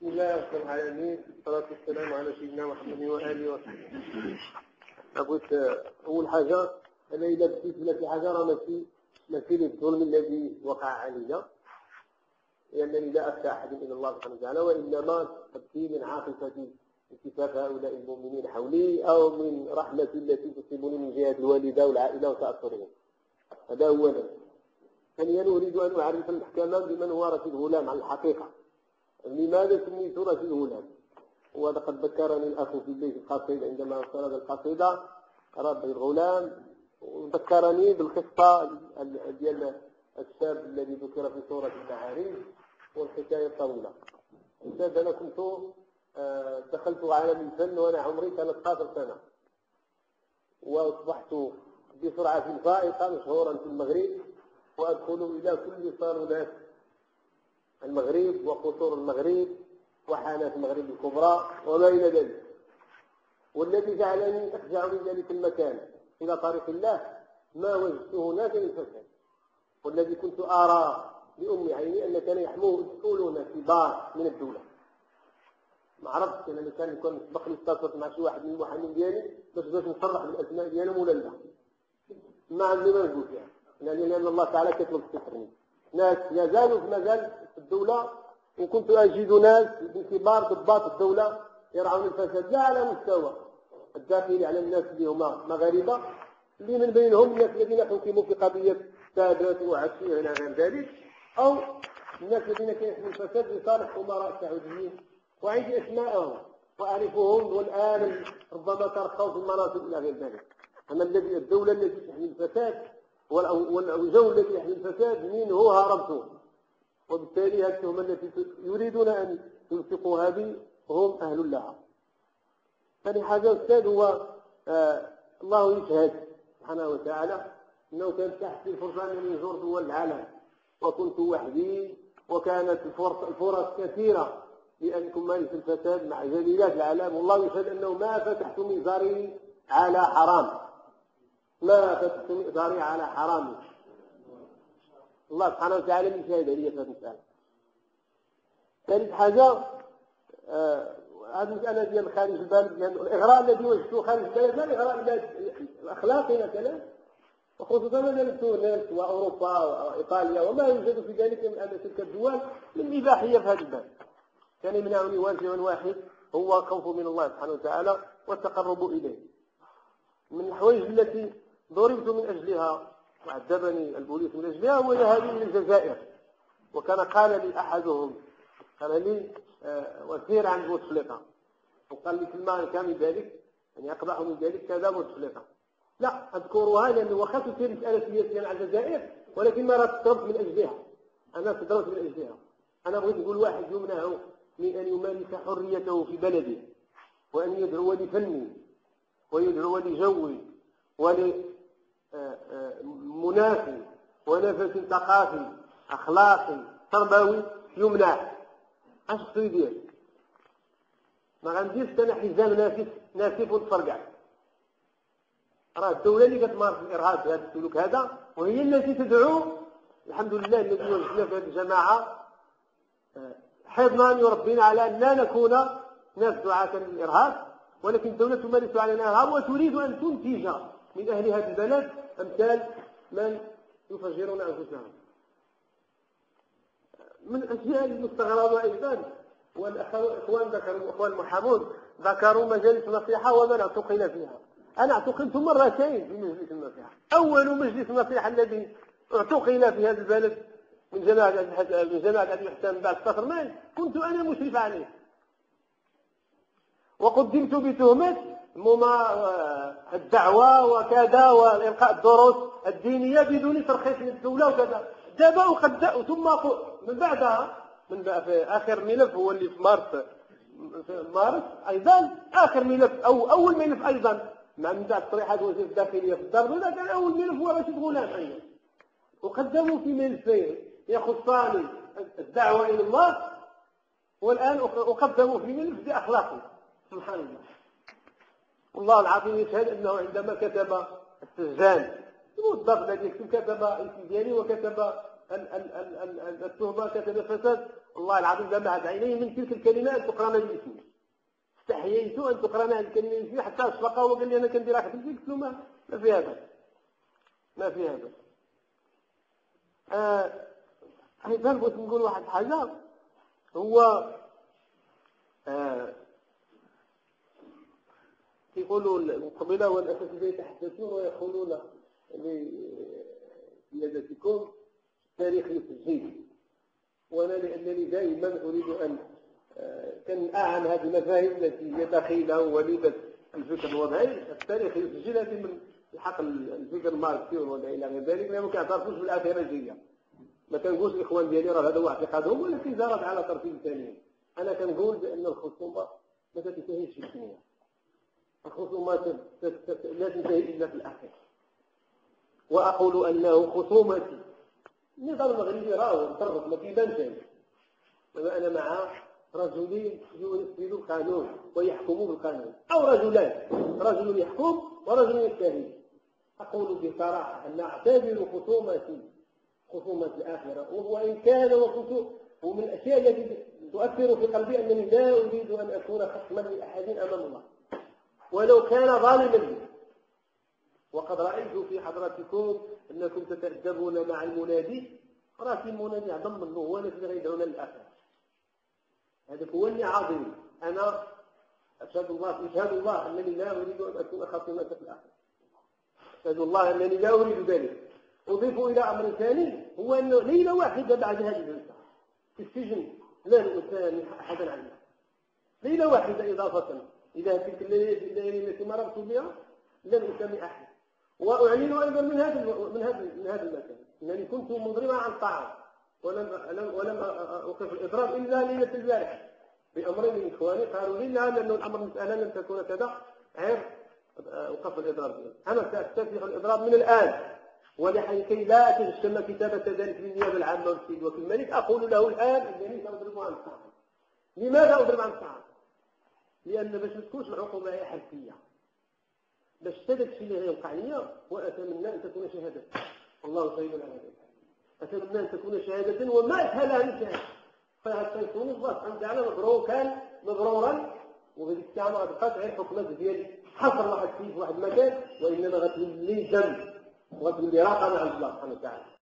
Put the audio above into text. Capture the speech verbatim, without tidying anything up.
بسم الله رب العالمين، والصلاة والسلام على سيدنا محمد وآله وصحبه. قلت أول حاجة أنا إذا بديت ولا في حاجة راه ماشي ماشي للظلم الذي وقع علينا، لأنني لا أخشى أحد إلا الله سبحانه وتعالى، وإنما أبكي من عاطفة انكفاف هؤلاء المؤمنين حولي أو من رحمة التي تصيبني من جهة الوالدة والعائلة وتأثرهم. هذا أولا. ثانيا أريد أن أعرف المحكمة بمن هو رشيد غلام على الحقيقة. لماذا سميت رشيد غلام؟ وهذا قد ذكرني الأخ في بيت القصيدة عندما سرد القصيدة رب الغلام، وذكرني بالقصة ديال الشاب الذي ذكر في سورة المعارج والحكاية الطويلة. الشاب أنا كنت دخلت عالم الفن وأنا عمري ثلاث عشرة سنة، وأصبحت بسرعة فائقة مشهورا في المغرب، وأدخل إلى كل صالونات المغرب وقصور المغرب وحانات المغرب الكبرى وما إلى ذلك. والذي جعلني أخجع من ذلك المكان إلى طريق الله ما وجدته هناك من فساد، والذي كنت أرى بأم عيني أن كان يحموه مسؤولون كبار من الدولة. ما عرفتش أنا اللي كان يكون مسبق لي اتصلت مع شي واحد من المحامين ديالي باش باش نصرح بالأسماء ديالهم ولا لا، ما عندي ما نقول فيها، لأن الله تعالى كتب السترني. ناس يزالوا في مجال الدولة، وكنت أجد ناس من كبار ضباط الدولة يرعون الفساد لا على مستوى الداخلي على الناس اللي هما مغاربة، اللي من بينهم الناس الذين حكموا في قضية سادات وعشير إلى غير ذلك، أو الناس الذين كيحموا الفساد لصالح أمراء سعوديين، وعندي أسماءهم وأعرفهم، والآن ربما ترقوا في المناصب إلى غير ذلك. أما الذي الدولة التي تحمي الفساد والجو الذي يحمي الفساد منه هربته، وبالتالي هذه التهمة التي يريدون أن يلصقوا هذه هم أهل لها. ثاني حاجة أستاذ هو آه الله يشهد سبحانه وتعالى أنه كانت تحت الفرصة من يزور دول العالم، وكنت وحدي، وكانت الفرص كثيرة لأن كمالة الفساد مع جليلات العالم، والله يشهد أنه ما فتحت ميزاري على حرام، ما فتحت ميزاري على حرام. الله سبحانه وتعالى من شاهد علي في هذه المسألة. ثالث حاجة آه هذه المسألة ديال خارج البلد، لأن الإغراء الذي وجدته خارج البلد لا الإغراء الأخلاقي مثلا، وخصوصا من تونس وأوروبا وإيطاليا وما يوجد في ذلك من أن تلك الدول من إباحية في هذا البلد. كان يمنعني واجب واحد هو خوف من الله سبحانه وتعالى والتقرب إليه. من الحوائج التي ضربت من أجلها وعذبني البوليس من أجلها هو هذه من الجزائر. وكان قال لي أحدهم، قال لي آه وسير عن بوتفليقة، وقال لي كلمة كان من ذلك يعني أقبح من ذلك كذا بوتفليقة. لا أذكرها لأنه وخلت في مسألة سياسية على الجزائر، ولكن ما تضربت من أجلها، أنا تضربت من أجلها. أنا بغيت نقول واحد يمنعه من أن يمارس حريته في بلده، وأن يدعو لفنه ويدعو لجوه ولمناخ ونفس ثقافي أخلاقي تربوي يمنع. اش خصو يدير؟ ما غنديرش انا حزام ناسف ناسف وتفرقع. راه الدولة اللي كتمارس الإرهاب بهذا السلوك هذا، وهي التي تدعو. الحمد لله الذي وجدنا في هذه الجماعة حفظنا يربينا على أن لا نكون ناس دعاة للإرهاب، ولكن الدولة تمارس علينا الإرهاب وتريد أن تنتج من أهل هذا البلد أمثال من يفجرون أنفسهم. من الأشياء المستغربة أيضا، والأخوان ذكروا الأخوان المحامون ذكروا مجالس نصيحة ومن اعتقل فيها. أنا اعتقلت مرتين في مجلس النصيحة. أول مجلس نصيحة الذي اعتقل في هذا البلد من جماعة من جماعة أبي حسان بعد فترة كنت أنا مشرف عليه، وقدمت بتهمة الدعوة وكذا وإلقاء الدروس الدينية بدون ترخيص من الدولة وكذا. دابا وقد ثم من بعدها من في آخر ملف هو اللي في مارس في مارس أيضا آخر ملف أو أول ملف أيضا مع من بعد تصريحات وزير الداخلية في الدار البيضاء كان أول ملف هو رشيد غلام أيضا، وقدموا في ملفين يخصان الدعوة إلى الله، والآن أقدموا في ملف بأخلاقه. سبحان الله. والله العظيم يشهد أنه عندما كتب السجان الموظف الذي يكتب كتب اسم ديالي وكتب التهمة كتنفست الله العظيم دمعت عينيه من تلك الكلمات تقرأنا باسمه. استحييت أن تقرأنا الكلمة باسمه حتى أشفق وقال لي أنا كندير واحد الفيك. قلت له ما ما في هذا ما في هذا. أيضا بغيت نقول واحد الحاجة. هو آه يقولوا القبيلة والأساتذة يتحدثون ويقولون لسيادتكم تاريخ يسجل. وأنا لأنني دائما أريد أن كان أعن هذه المفاهيم التي هي دخيلة ووليدة الفكر الوضعي. التاريخ يسجل هذه من الحق الفكر الماركسي ولا إلى غير ذلك، لأنهم ما كيعترفوش بالآخرجية. ما كنقولش الإخوان ديالي راه هذا هو اعتقادهم، ولكن زارت على طرفين ثانيين. أنا كنقول بأن الخصومة ما تنتهيش في الدنيا. الخصومة لا تنتهي إلا في الآخرة. وأقول أنه خصومتي النظام المغربي راه مطرف ما كيبانش. أنا مع رجلين ينفذوا القانون ويحكموا بالقانون، أو رجلان، رجل يحكم ورجل يجتهد. أقول بصراحة أن أعتبر خصومتي خصومة الآخرة، وإن كان وكنت ومن الأشياء التي تؤثر في قلبي أنني لا أريد أن أكون خصما لأحد أمام الله ولو كان ظالما لي. وقد رأيت في حضراتكم أنكم تتأدبون مع المنادي. راه في المنادي عظم منه هو الذي غيدعونا للآخرة. هذا هو اللي عظيم. أنا أشهد الله أشهد الله أنني لا أريد أن أكون خصما في الآخرة. أشهد الله أنني لا أريد ذلك. أضيف إلى أمر ثاني، هو أنه ليلة واحدة بعد هذه الجلسة في السجن لا نؤثر أحدا عنها. ليلة واحدة إضافة إلى تلك الليالي التي مررت بها لم أسمي أحد. وأعلن أيضا من هذا من هذا من هذا المكان أنني كنت مضربا عن الطعام ولم ولم أوقف الإضراب إلا ليلة البارحة بأمر من إخواني قالوا لي لا، لأن الأمر مسألة لم تكون كذا غير أوقف الإضراب. أنا سأستفتح الإضراب من الآن، ولكي لا تهتم كتابة ذلك للنيابة العامة والسيد وكيل الملك أقول له الآن أنني سأضرب عن الطعام. لماذا أضرب عن الطعام؟ لأن باش ما تكونش العقوبة هي حرفية، باش تدك في الواقعية. وأتمنى أن تكون شهادة، الله شهيد على ذلك. أتمنى أن تكون شهادة وما أسهلها من شهادة. فسيكون الله سبحانه وتعالى مبرور كان مبرورا، وبهذيك الساعة ما غتبقاش غير حكمات ديالي حصر واحد فيه في واحد المكان، وإنما غتولي ذنب وغتولي رقم عند الله سبحانه وتعالى.